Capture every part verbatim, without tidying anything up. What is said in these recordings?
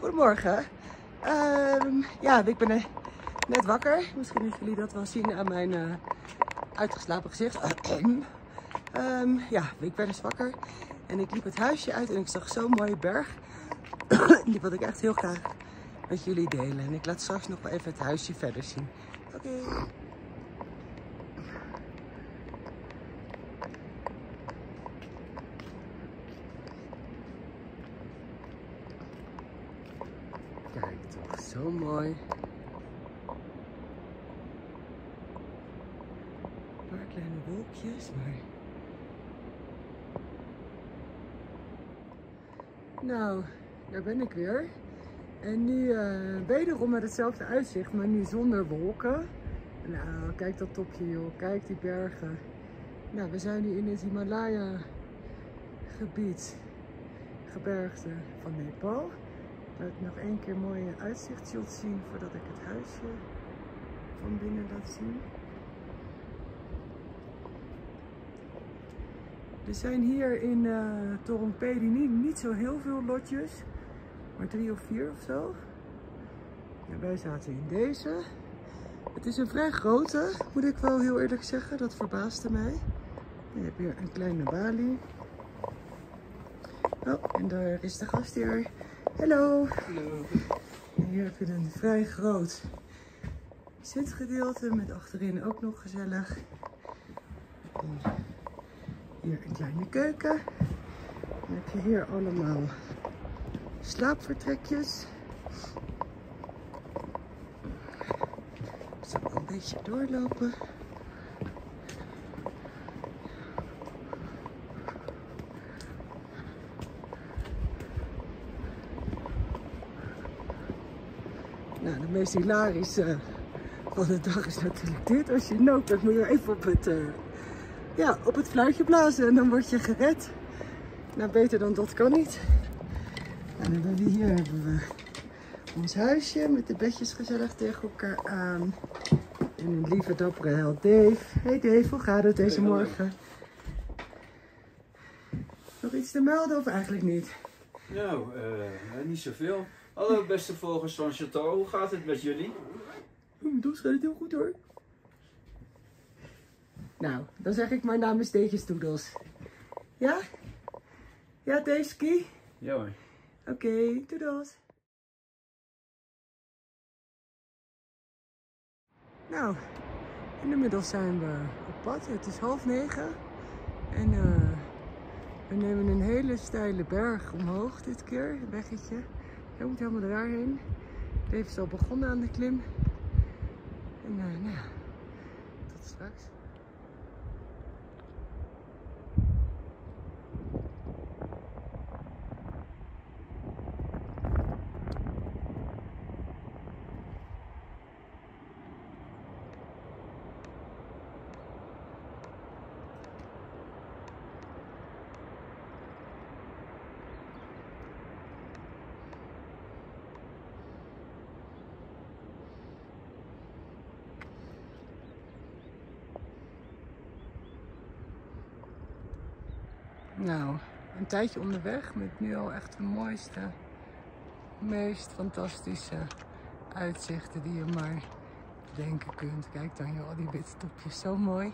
Goedemorgen. Um, ja, ik ben uh, net wakker. Misschien dat jullie dat wel zien aan mijn uh, uitgeslapen gezicht. um, ja, ik ben dus wakker en ik liep het huisje uit en ik zag zo'n mooie berg. Die wil ik echt heel graag met jullie delen. En ik laat straks nog wel even het huisje verder zien. Oké. Okay. Kijk toch, zo mooi. Een paar kleine wolkjes, maar... Nou, daar ben ik weer. En nu uh, wederom met hetzelfde uitzicht, maar nu zonder wolken. Nou, kijk dat topje joh, kijk die bergen. Nou, we zijn nu in het Himalaya gebied, gebergte van Nepal. Laat ik nog één keer mooie uitzichtshot zien voordat ik het huisje van binnen laat zien. Er zijn hier in uh, Torompedi niet, niet zo heel veel lotjes, maar drie of vier of zo. Ja, wij zaten in deze. Het is een vrij grote, moet ik wel heel eerlijk zeggen. Dat verbaasde mij. Je hebt hier een kleine balie. Oh, en daar is de gastheer. Hallo. Hallo. En hier heb je een vrij groot zitgedeelte met achterin ook nog gezellig. En hier een kleine keuken. Dan heb je hier allemaal slaapvertrekjes. Ik zal wel een beetje doorlopen. Nou, de meest hilarische van de dag is natuurlijk dit. Als je noopt, dan moet je even op het, uh, ja, op het fluitje blazen en dan word je gered. Nou, beter dan dat kan niet. En dan hebben we hier hebben we ons huisje met de bedjes gezellig tegen elkaar aan. En een lieve dappere held Dave. Hey Dave, hoe gaat het deze hey, morgen? Nog iets te melden of eigenlijk niet? Nou, uh, niet zoveel. Hallo beste volgers van Chateau, hoe gaat het met jullie? Met ons gaat het heel goed hoor. Nou, dan zeg ik maar namens Deetjes Doedels. Ja? Ja, Deeski? Ja hoor. Oké, okay, doedels. Nou, inmiddels zijn we op pad. Het is half negen. En uh, we nemen een hele steile berg omhoog dit keer. Een weggetje. Je moet helemaal daarheen. Dave is al begonnen aan de klim. En uh, nou ja, tot straks. Nou, een tijdje onderweg met nu al echt de mooiste, meest fantastische uitzichten die je maar denken kunt. Kijk dan joh, al die witte topjes, zo mooi.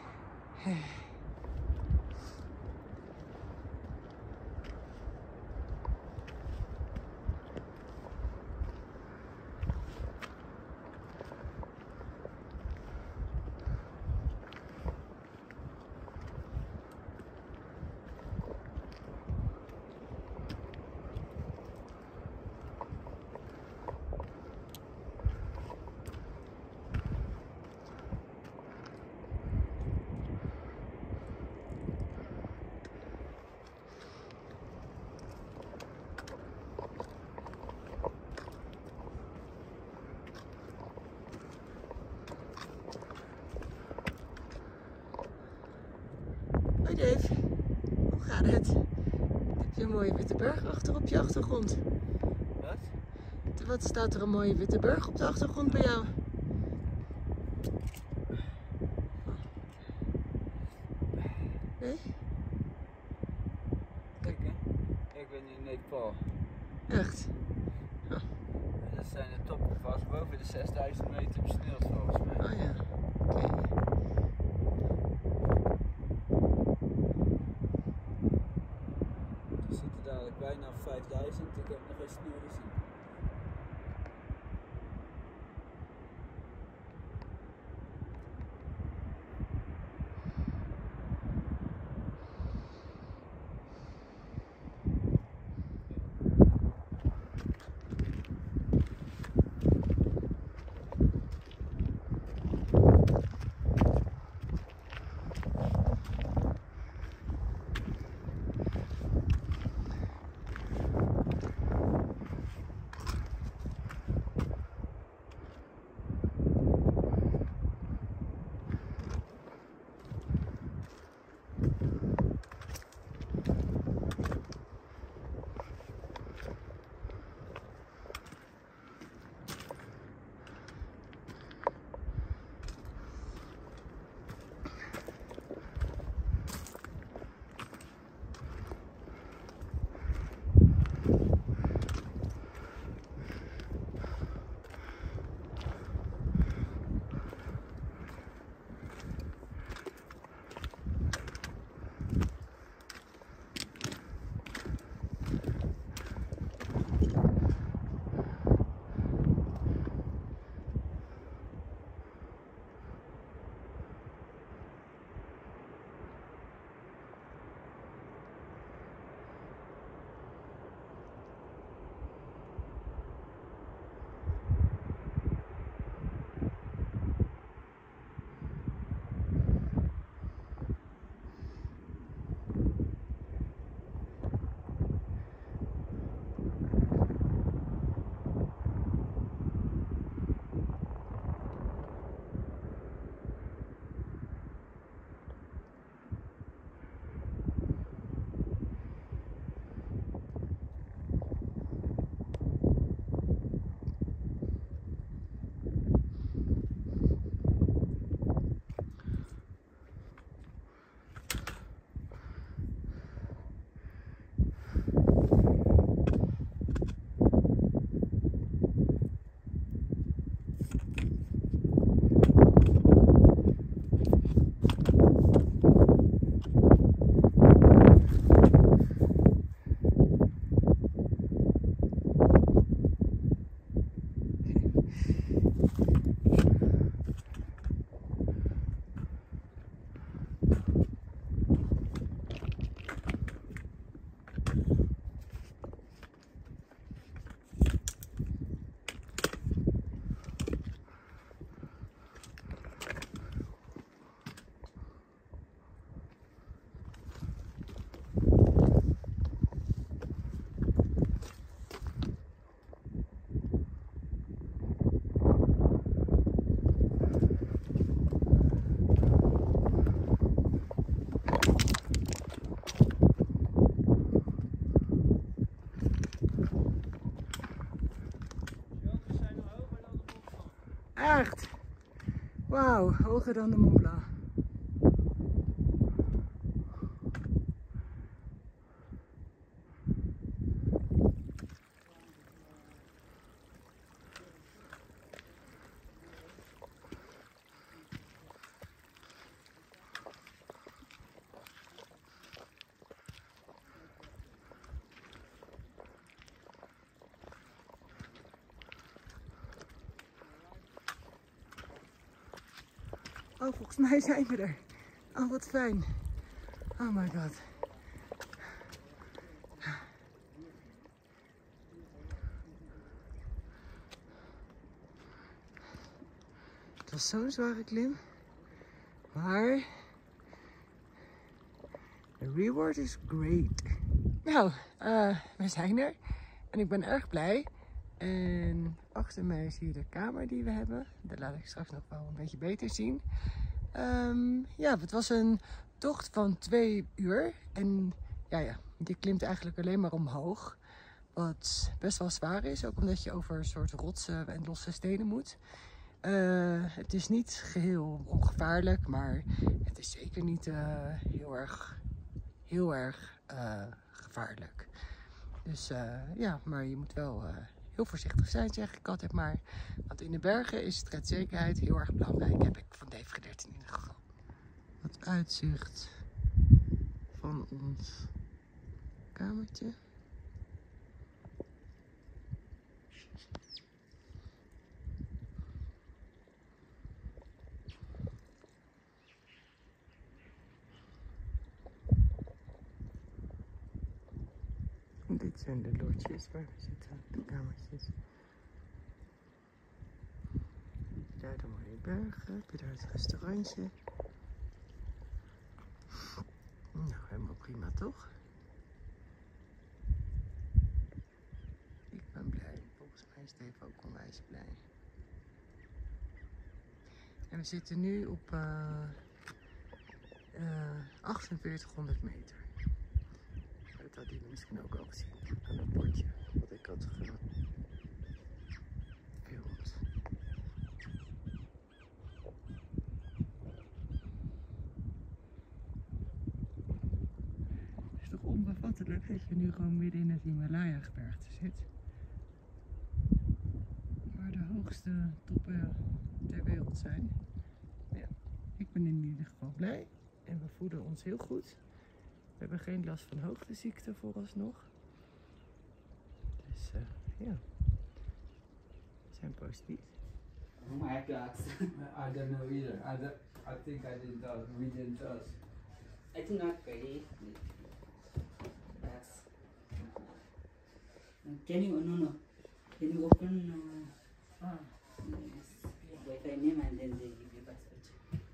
Hoi Dave, hoe gaat het? Heb je een mooie witte berg achter op je achtergrond? Wat? Wat staat er een mooie witte berg op de achtergrond bij jou? Nee? Kijk hè, ik ben in Nepal. Echt? dat zijn de topgevallen boven de zesduizend meter besneeuwd volgens mij. Oh ja, oké. Okay. We zitten dadelijk bijna op vijfduizend, ik heb nog geen sneeuw gezien. Echt? Wauw, hoger dan de Mont Blanc. Oh, volgens mij zijn we er. Oh, wat fijn. Oh my god. Het was zo'n zware klim. Maar de reward is great. Nou, uh, we zijn er. En ik ben erg blij. En achter mij zie je de kamer die we hebben. Dat laat ik straks nog wel een beetje beter zien. Um, ja, het was een tocht van twee uur. En ja, ja, je klimt eigenlijk alleen maar omhoog. Wat best wel zwaar is. Ook omdat je over een soort rotsen en losse stenen moet. Uh, het is niet geheel ongevaarlijk. Maar het is zeker niet uh, heel erg, heel erg uh, gevaarlijk. Dus uh, ja, maar je moet wel... Uh, heel heel voorzichtig zijn, zeg ik altijd maar. Want in de bergen is straatszekerheid heel erg belangrijk, heb ik van Dave geleerd in ieder geval. Wat uitzicht van ons kamertje. Dit zijn de lodges waar we zitten, de kamertjes. Daar de mooie bergen, heb je daar het restaurantje. Nou, helemaal prima toch? Ik ben blij, volgens mij is Dave ook onwijs blij. En we zitten nu op uh, uh, achtenveertighonderd meter. Dat had jullie misschien ook al gezien aan het bordje wat ik had gefilmd. Het is toch onbevattelijk dat je nu gewoon midden in het Himalaya-gebergte zit. Waar de hoogste toppen ter wereld zijn. Ja, ik ben in ieder geval blij en we voelen ons heel goed. We hebben geen last van hoogteziekte vooralsnog. Dus uh, ja, we zijn positief. I have to ask. I don't know either. I, don't, I think I didn't tell. We didn't tell us. I think not very. That's. Can you no no? Can you open uh, ah. yes, Wi-Fi name and then they give you password.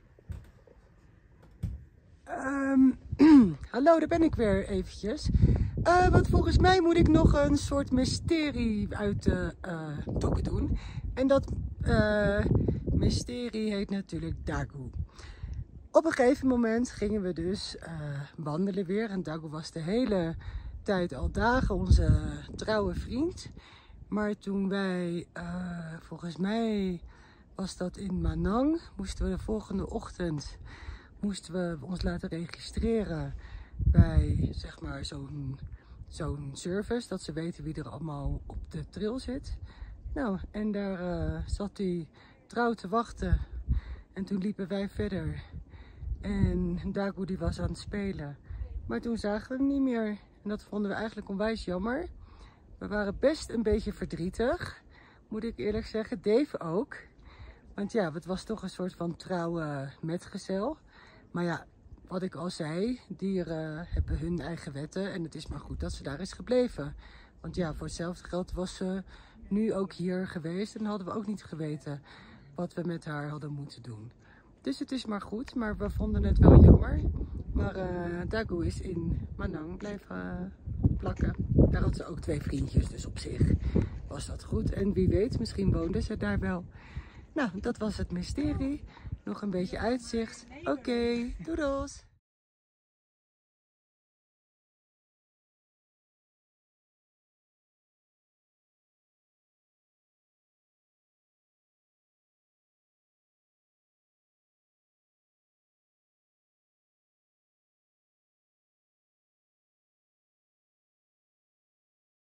Um, hallo, daar ben ik weer eventjes. Uh, want volgens mij moet ik nog een soort mysterie uit de uh, doeken doen. En dat uh, mysterie heet natuurlijk Dagu. Op een gegeven moment gingen we dus uh, wandelen weer. En Dagu was de hele tijd al dagen onze trouwe vriend. Maar toen wij, uh, volgens mij was dat in Manang, moesten we de volgende ochtend moesten we ons laten registreren bij zeg maar zo'n zo'n service, dat ze weten wie er allemaal op de trail zit. Nou, en daar uh, zat hij trouw te wachten. En toen liepen wij verder. En Dagu die was aan het spelen. Maar toen zagen we hem niet meer. En dat vonden we eigenlijk onwijs jammer. We waren best een beetje verdrietig, moet ik eerlijk zeggen. Dave ook. Want ja, het was toch een soort van trouwe metgezel. Maar ja, wat ik al zei, dieren hebben hun eigen wetten. En het is maar goed dat ze daar is gebleven. Want ja, voor hetzelfde geld was ze nu ook hier geweest. En hadden we ook niet geweten wat we met haar hadden moeten doen. Dus het is maar goed, maar we vonden het wel jammer. Maar uh, Dagu is in Manang blijven uh, plakken. Daar had ze ook twee vriendjes, dus op zich was dat goed. En wie weet, misschien woonden ze daar wel. Nou, dat was het mysterie. Nog een beetje uitzicht. Oké, okay, doedels!